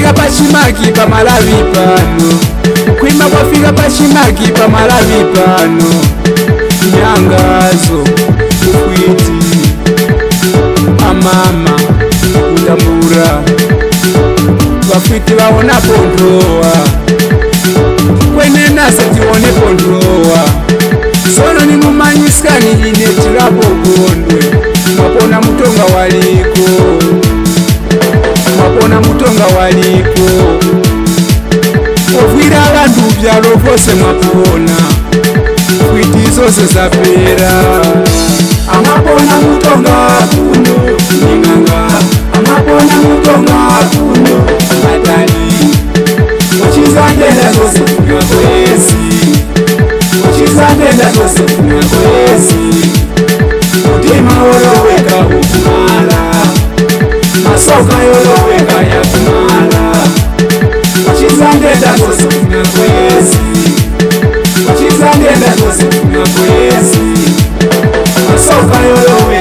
kwafika pachimaki pamalavi pano, kuimba kwafika pachimaki pamalavi pano. Nyangazo ukwiti amama kutambura vafiti vaona pondrowa kwenenasa tione pondrowa sono nimumanyiskani ine tirapo gondwe mapona mutonga waliko mapona mutonga waliko ovwira vantu vyalo vose mwapona kwiti zose zapera amapona mutonga kuno ninganga amapona mutonga kuno matali uchizandela zose funga kwesi uchizandela zose funga kwesi mutima woloweka ukumala masoka yoloweka yakumala uchizandela zose funga kwesi uchizandela zose funga kwesi masoka yoloweka